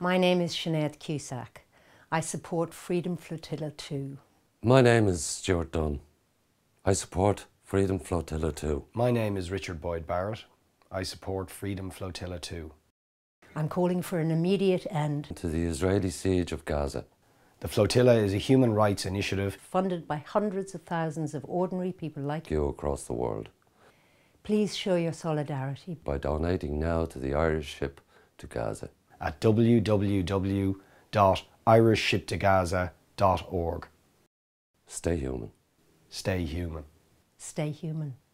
My name is Sinead Cusack. I support Freedom Flotilla 2. My name is Stuart Dunn. I support Freedom Flotilla 2. My name is Richard Boyd Barrett. I support Freedom Flotilla 2. I'm calling for an immediate end To the Israeli siege of Gaza. The flotilla is a human rights initiative funded by hundreds of thousands of ordinary people like You across the world. Please show your solidarity By donating now to the Irish ship to Gaza. at www.irishshiptogaza.org. Stay human. Stay human. Stay human.